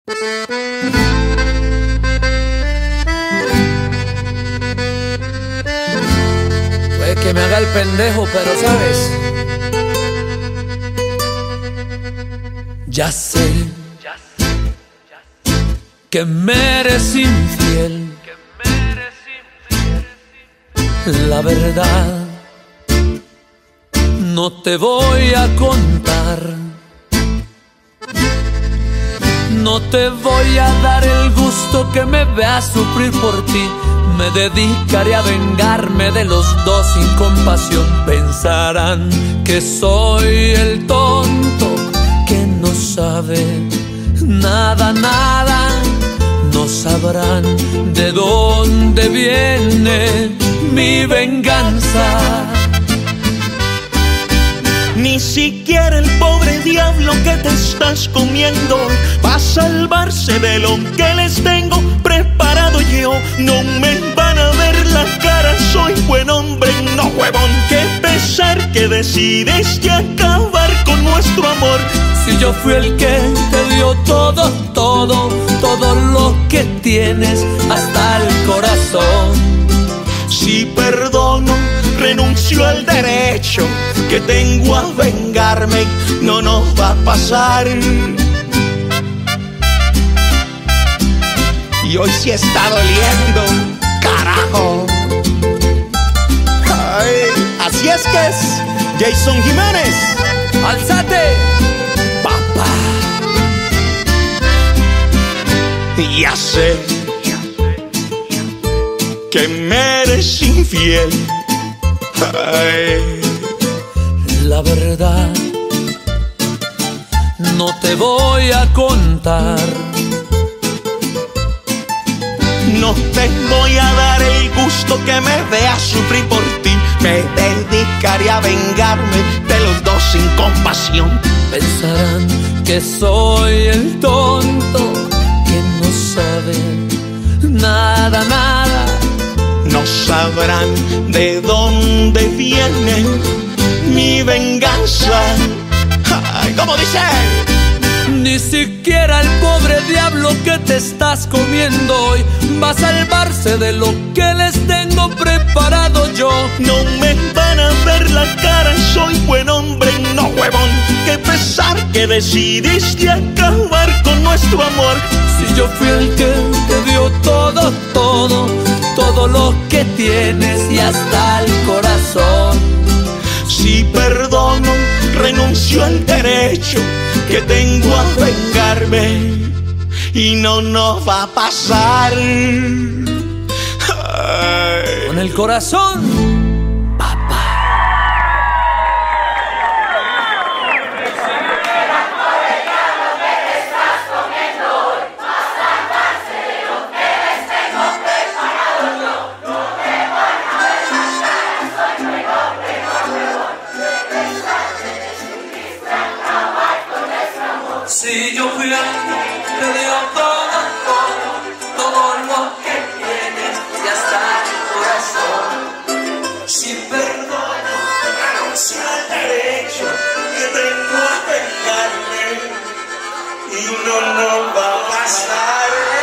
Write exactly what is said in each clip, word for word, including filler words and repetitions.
Puede que me haga el pendejo, pero sabes, ya sé que me eres infiel. La verdad no te voy a contar, no te voy a dar el gusto que me veas sufrir por ti. Me dedicaré a vengarme de los dos sin compasión. Pensarán que soy el tonto que no sabe nada, nada. No sabrán de dónde viene mi venganza. Ni siquiera el pobre diablo que te estás comiendo va a salvarse de lo que les tengo preparado yo. No me van a ver la cara, soy buen hombre, no huevón. Qué pesar que decidiste acabar con nuestro amor. Si yo fui el que te dio todo, todo, todo lo que tienes, hasta el corazón. Si perdono, renuncio al derecho que tengo a vengarme, no nos va a pasar. Y hoy sí está doliendo, carajo. Ay, así es que es, Jason Jiménez. ¡Alzate, papá! Ya sé que me eres infiel. Ay. La verdad no te voy a contar, no te voy a dar el gusto que me veas sufrir por ti. Me dedicaré a vengarme de los dos sin compasión. Pensarán que soy el tonto que no sabe nada, nada. No sabrán de dónde viene mi venganza. Ay, ¿cómo dice? Ni siquiera el pobre diablo que te estás comiendo hoy va a salvarse de lo que les tengo preparado yo. No me van a ver la cara, soy buen hombre, no huevón. Qué pesar que decidiste acabar con nuestro amor. Si yo fui el que te dio todo, todo, todo lo que tienes y hasta el corazón. Si perdono, renuncio al derecho que tengo a vengarme y no nos va a pasar. Ay. Con el corazón. Si yo fui el que te dio todo, todo, todo lo que tienes y hasta el corazón. Si perdono, renuncio al derecho que tengo a vengarme y no nos va a pasar.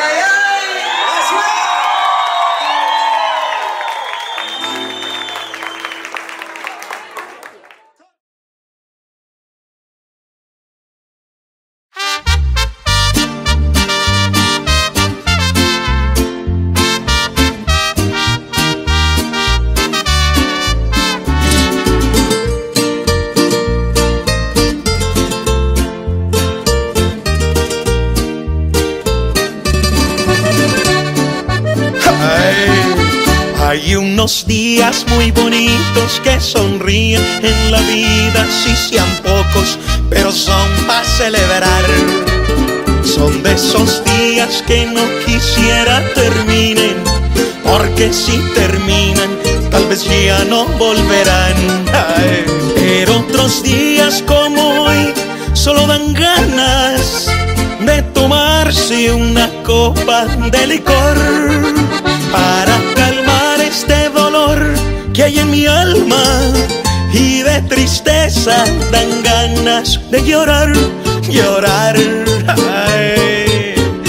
Hay unos días muy bonitos que sonríen en la vida, si sean pocos, pero son para celebrar. Son de esos días que no quisiera terminen, porque si terminan, tal vez ya no volverán. Ay, pero otros días como hoy, solo dan ganas de tomarse una copa de licor para calmar este dolor que hay en mi alma, y de tristeza dan ganas de llorar, llorar. Ay,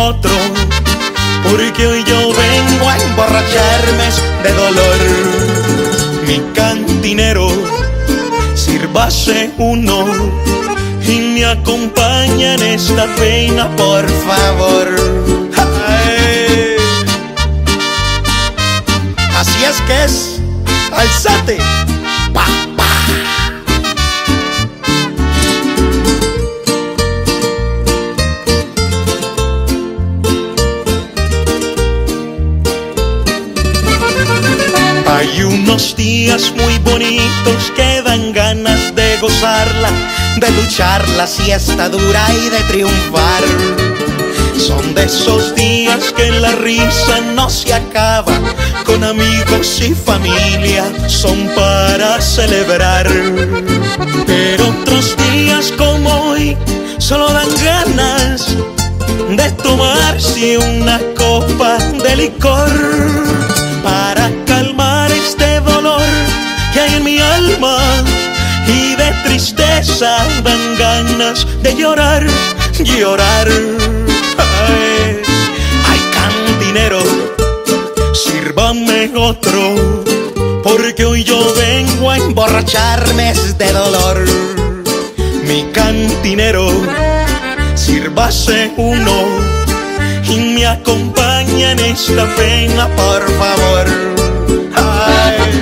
otro, porque hoy yo vengo a emborracharme de dolor. Mi cantinero, sírvase uno y me acompaña en esta pena, por favor. Ay. Así es que es, alzate, pa, pa. Hay unos días muy bonitos que dan ganas de gozarla, de luchar la siesta dura y de triunfar. Son de esos días que la risa no se acaba, con amigos y familia son para celebrar. Pero otros días como hoy solo dan ganas de tomarse una copa de licor, para calmar este dolor que hay en mi alma, y de tristeza dan ganas de llorar, llorar. Ay, ay, cantinero, sírvame otro, porque hoy yo vengo a emborracharme de dolor. Mi cantinero, sírvase uno y me acompaña en esta pena, por favor. Ay.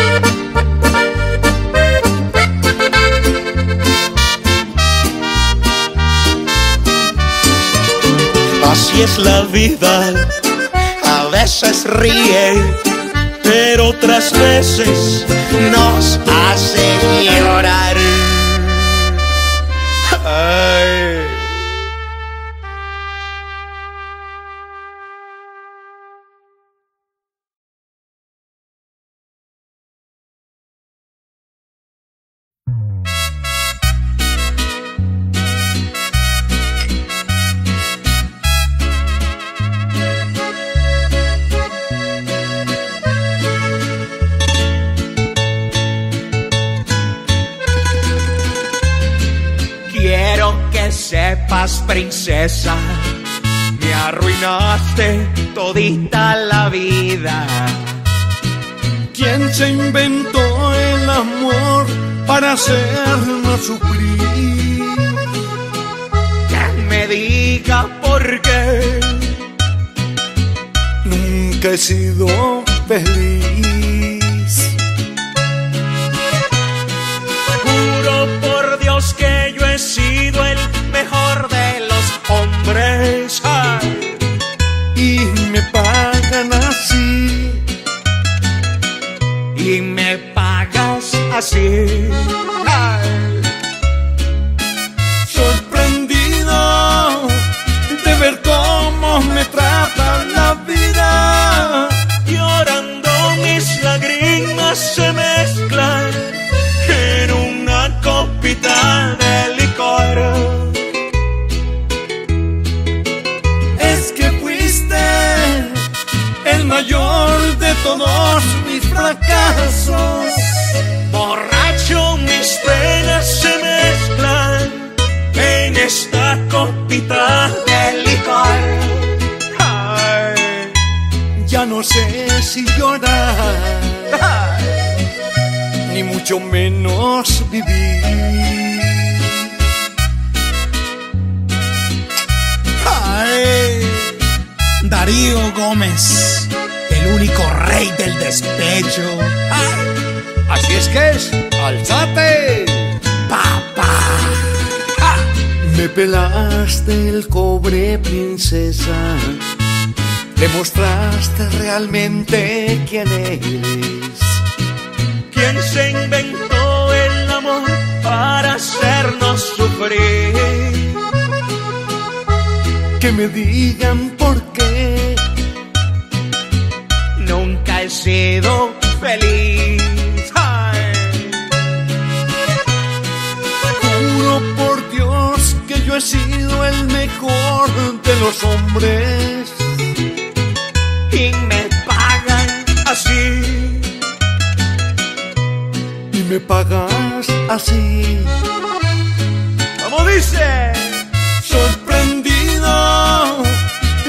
Así es la vida, a veces ríe, pero otras veces nos hace llorar. Ay. Sepas, princesa, me arruinaste todita la vida. ¿Quién se inventó el amor para hacernos sufrir? Que me diga por qué nunca he sido feliz. Juro por Dios que yo he sido el mejor de los hombres. Ay. Y me pagan así. Y me pagas así. Ay. Sorprendido de ver cómo me trata la vida. Llorando mis lágrimas se mezclan en una copita de licor. Mayor de todos mis fracasos, borracho mis penas se mezclan en esta copita de licor. Ay, ya no sé si llorar, ay, ni mucho menos vivir. Ay, Darío Gómez, el único rey del despecho. ¡Ay! Así es que es, alzate, papá. ¡Ah! Me pelaste el cobre, princesa. Demostraste realmente quién eres. ¿Quién se inventó el amor para hacernos sufrir? Que me digan por qué nunca he sido feliz. Ay. Juro por Dios que yo he sido el mejor de los hombres. Y me pagan así. Y me pagas así. ¿Cómo dice? Sorprendido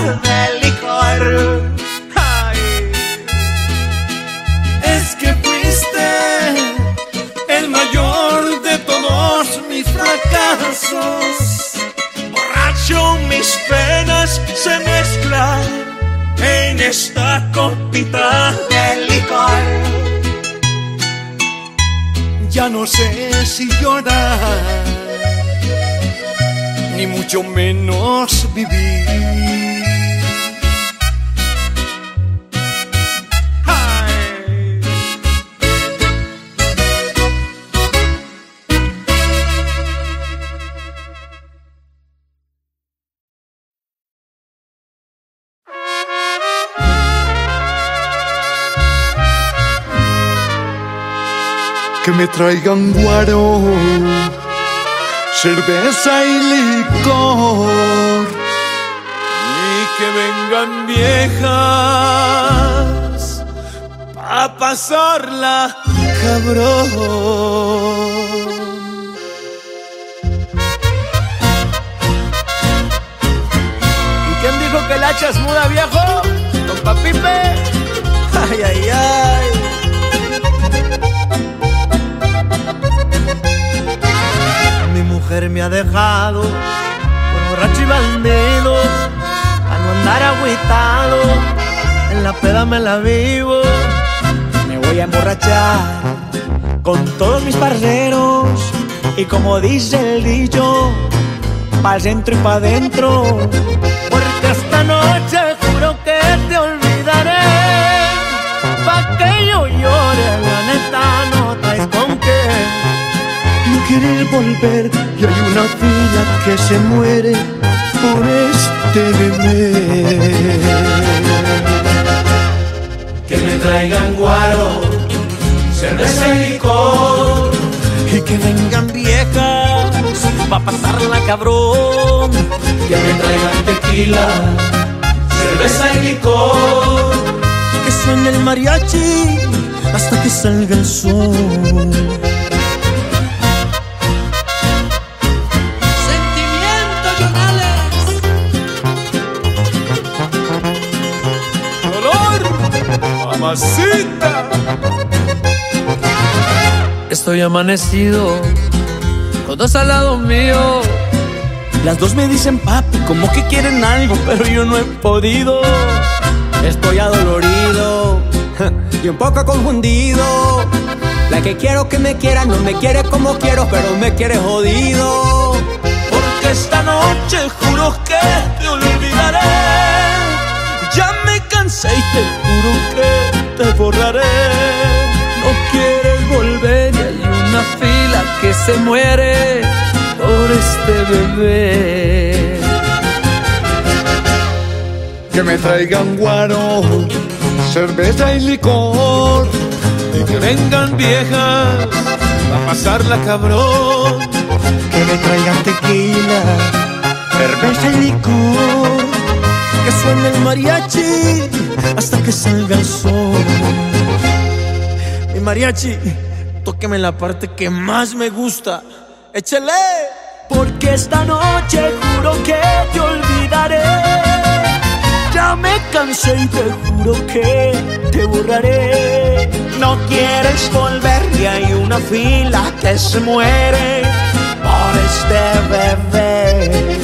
de licor. Ay. Es que fuiste el mayor de todos mis fracasos. Borracho, mis penas se mezclan en esta copita de licor. Ya no sé si llorar, ni mucho menos vivir. Que me traigan guaro, cerveza y licor, y que vengan viejas a pasarla cabrón. ¿Y quién dijo que el hacha es muda, viejo? ¿Compa Pipe? Ay, ay, ay. Mi mujer me ha dejado por borracho y bandido, a no andar agüitado, en la peda me la vivo. Me voy a emborrachar con todos mis parceros, y como dice el dicho, pa'l centro y pa' dentro. Porque esta noche juro que te olvidaré, pa' que yo llore, la neta no traes con qué. No quieres volver y hay una fila que se muere por este bebé. Que me traigan guaro, cerveza y licor, Y que vengan viejas pa' pasarla cabrón. que me traigan tequila, cerveza y licor, Que suene el mariachi hasta que salga el sol. sentimiento, Jonales. ¡Dolor! ¡Mamacita! Estoy amanecido, con dos al lado mío. Las dos me dicen papi, como que quieren algo, pero yo no he podido. Estoy adolorido y un poco confundido. La que quiero que me quiera no me quiere como quiero, pero me quiere jodido. Porque esta noche juro que te olvidaré. Ya me cansé y te juro que te borraré. No quieres volver y hay una fila que se muere por este bebé. Que me traigan guaro, cerveza y licor, Y que vengan viejas a pasarla cabrón. que me traigan tequila, cerveza y licor. Que suene el mariachi hasta que salga el sol. Mi mariachi, tóqueme la parte que más me gusta. ¡Échale! Porque esta noche juro que te olvidaré. Ya me cansé y te juro que te borraré. No quieres volver y hay una fila que se muere por este bebé.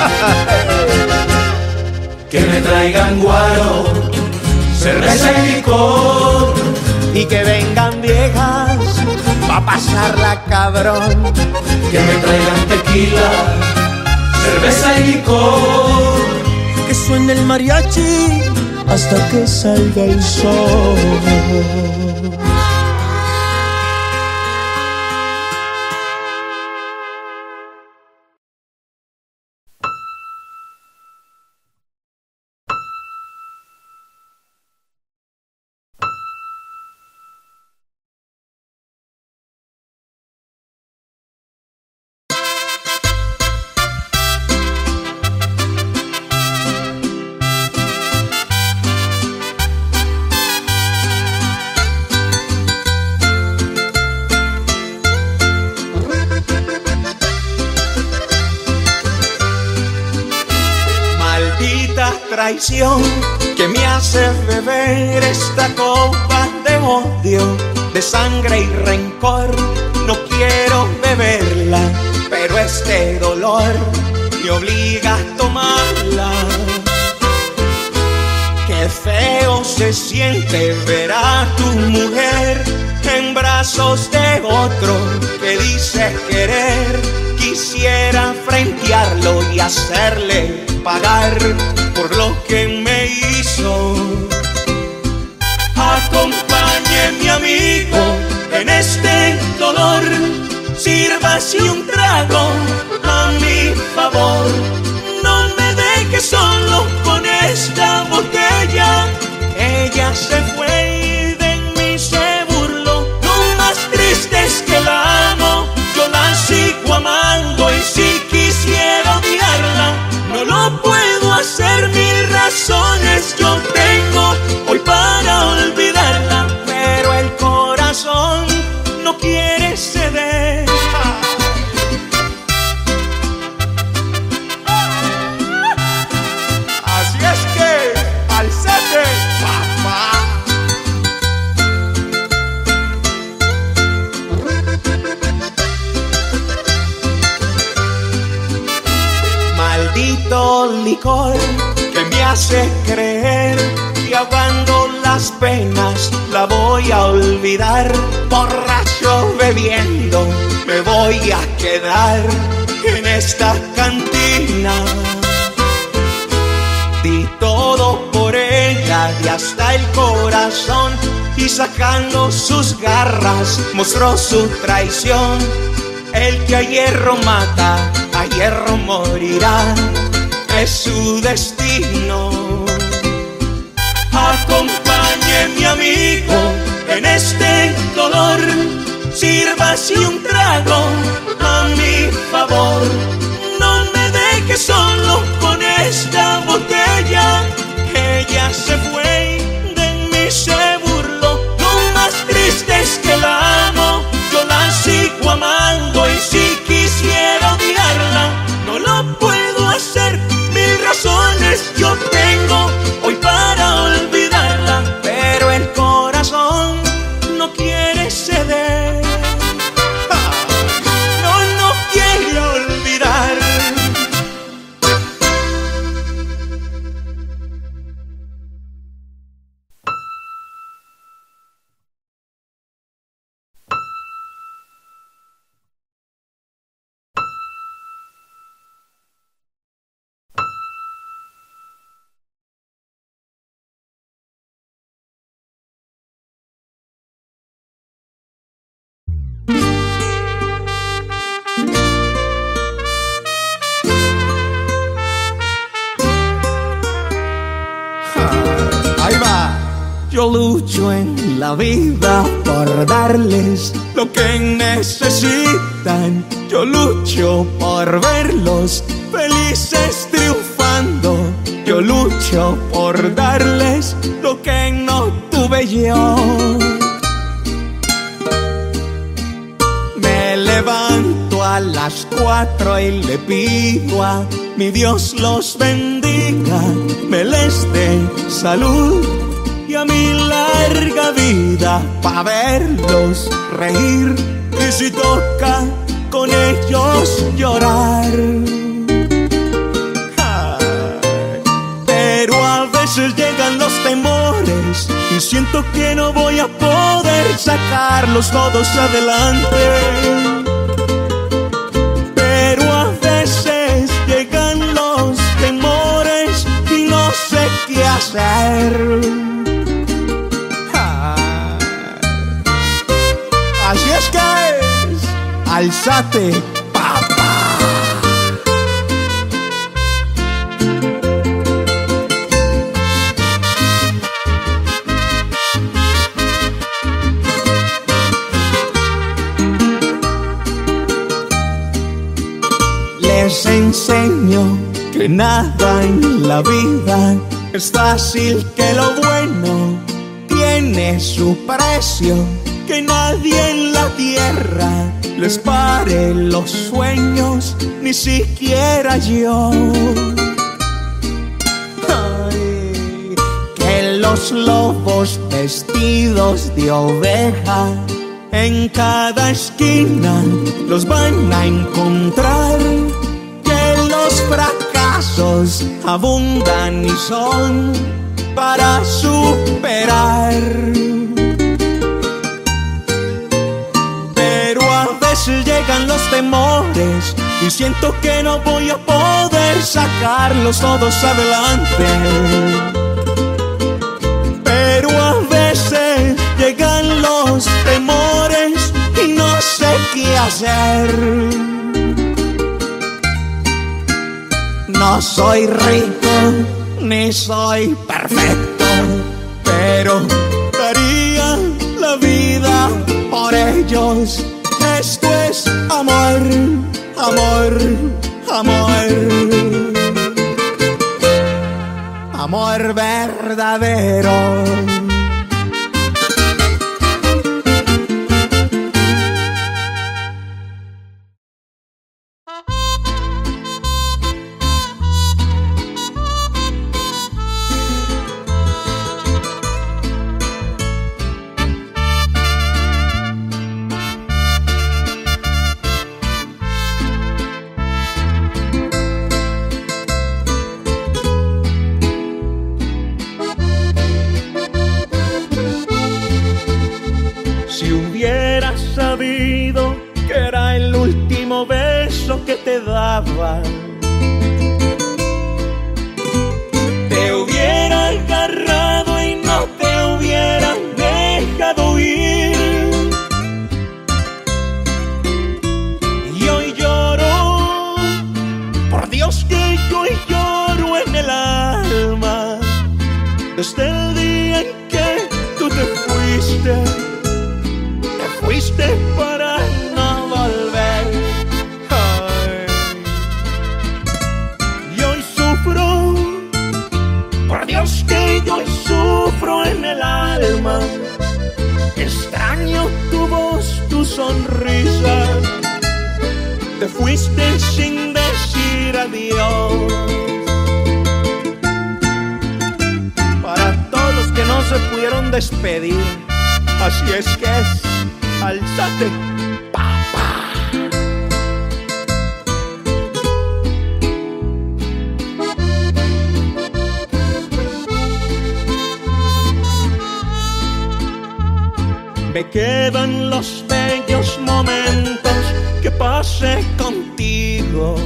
Que me traigan guaro, cerveza y licor, Y que vengan viejas pa' pasarla cabrón. que me traigan tequila, cerveza y licor, Que suene el mariachi hasta que salga el sol. maldita traición que me hace beber esta copa de odio, de sangre y rencor. No quiero beberla, pero este dolor me obliga a tomarla. Qué feo se siente ver a tu mujer en brazos de otro que dice querer. Quisiera frentearlo y hacerle pagar por lo que me hizo. Acompañe mi amigo en este dolor, sírvase un trago a mi favor. No me deje solo con esta botella. Ella se fue y de mí se burló. Lo más triste es que la amo, yo la sigo amando, y si quisiera odiarla, no lo puedo hacer. Mil razones yo tengo hoy para olvidarla, pero el corazón no quiere ceder. Así es que, alzate, papá. Maldito licor que me hace creer que ahogando las penas la voy a olvidar. Borracho bebiendo me voy a quedar en esta cantina. Di todo por ella y hasta el corazón, y sacando sus garras mostró su traición. El que a hierro mata, a hierro morirá, es su destino. Acompañe mi amigo en este dolor, sírvase un trago a mi favor. No me deje solo con esta botella. Ella se fue, de mí se burló. Lo más triste es que la amo, yo la sigo amando, y si quisiera odiarla, no lo puedo hacer. Mil razones yo tengo hoy para olvidarla, pero el corazón no quiere ceder. No, no quiere olvidar. Yo lucho en la vida por darles lo que necesitan. Yo lucho por verlos felices triunfando. Yo lucho por darles lo que no tuve yo. Me levanto a las cuatro y le pido a mi Dios los bendiga, me les dé salud y a mi larga vida, pa' verlos reír y si toca con ellos llorar. Ay, pero a veces llegan los temores y siento que no voy a poder sacarlos todos adelante. Pero a veces llegan los temores y no sé qué hacer. Así es que es, alzate, papá. Les enseño que nada en la vida es fácil, que lo bueno tiene su precio, que nadie en la tierra les pare los sueños, ni siquiera yo. los lobos vestidos de oveja. En cada esquina los van a encontrar, que los fracasos abundan y son para superar. Pero a veces llegan los temores y siento que no voy a poder sacarlos todos adelante. Pero a veces llegan los temores y no sé qué hacer. No soy rico ni soy perfecto, pero daría la vida por ellos. Esto es amor, amor, amor, amor verdadero. Que te daba, te hubiera agarrado y no te hubiera dejado ir. Y hoy lloro, por Dios que yo hoy lloro en el alma, desde el día en que tú te fuiste, te fuiste para no volver. Que yo sufro en el alma, extraño tu voz, tu sonrisa, te fuiste sin decir adiós. Para todos los que no se pudieron despedir, así es que es, alzate, papá. Me quedan los bellos momentos que pasé contigo.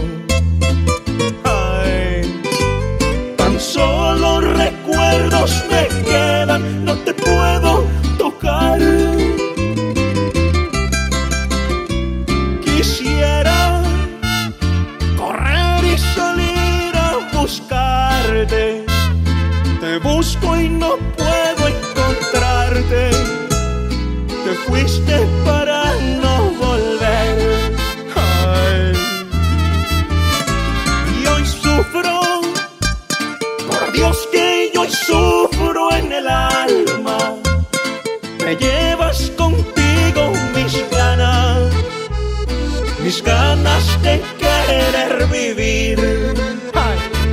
Ay, tan solo recuerdos me quedan, no te puedo tocar. Quisiera correr y salir a buscarte, te busco y no puedo encontrarte. Te fuiste para no volver. Ay. Y hoy sufro, por Dios que yo hoy sufro en el alma. Me llevas contigo mis ganas, mis ganas de querer vivir. Ay.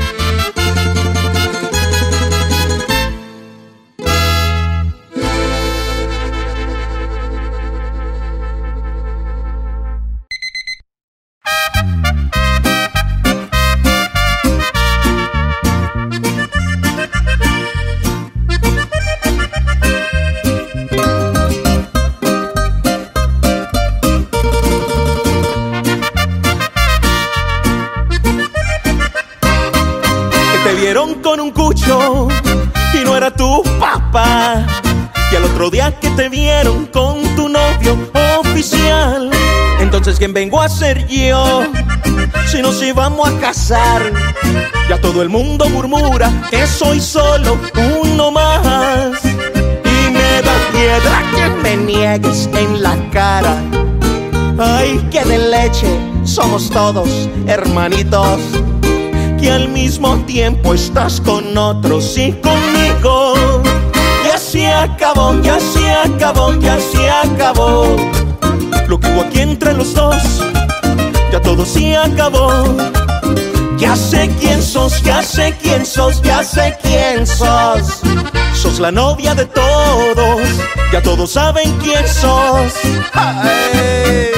Con un cucho y no era tu papá, y al otro día que te vieron con tu novio oficial, entonces ¿quién vengo a ser yo si nos íbamos a casar? Ya todo el mundo murmura que soy solo uno más, y me da piedra que me niegues en la cara. Ay, que de leche somos todos hermanitos, que al mismo tiempo estás con otros y conmigo. Ya se acabó, ya se acabó, ya se acabó. Lo que hubo aquí entre los dos, ya todo se acabó. Ya sé quién sos, ya sé quién sos, ya sé quién sos. sos la novia de todos, ya todos saben quién sos. ¡Ay!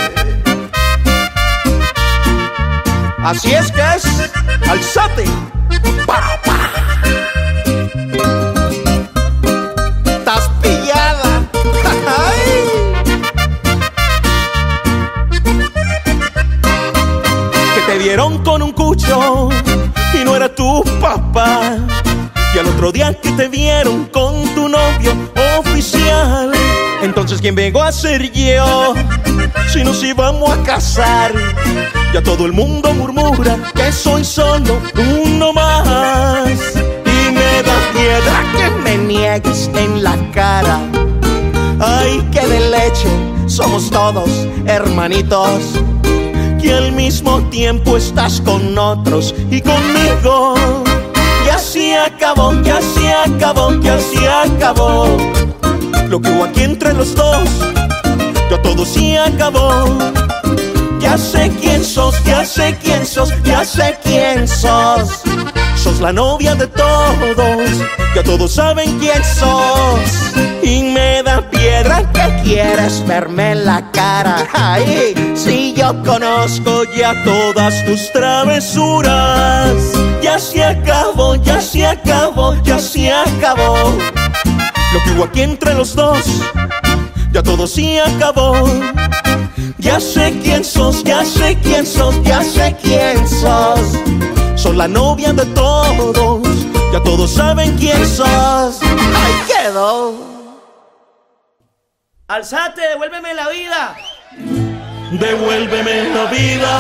Así es que es, alzate. ¡Pa, pa! Estás pillada. ¡Ay! Que te vieron con un cucho y no era tu papá. Y al otro día que te vieron con tu novio oficial, entonces ¿quién vengo a ser yo si nos íbamos a casar? Ya todo el mundo murmura que soy solo uno más. Y me da piedra que me niegues en la cara. Ay, que de leche somos todos hermanitos, que al mismo tiempo estás con otros y conmigo. Ya se acabó, ya se acabó, ya se acabó. Lo que hubo aquí entre los dos, ya todo se acabó. Ya sé quién sos, ya sé quién sos, ya sé quién sos. Sos la novia de todos, ya todos saben quién sos. Y me da piedra que quieres verme en la cara. Ay, si yo conozco ya todas tus travesuras. Ya se acabó, ya se acabó, ya se acabó. Lo que hubo aquí entre los dos, ya todo se acabó. Ya sé quién sos, ya sé quién sos, ya sé quién sos. Sos la novia de todos, ya todos saben quién sos. ¡Ay, quedó! Alzate, devuélveme la vida. Devuélveme la vida,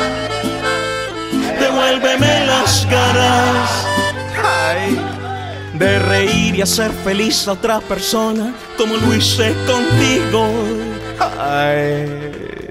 devuélveme las ganas, ay, de reír y hacer feliz a otra persona como lo hice contigo. Ay.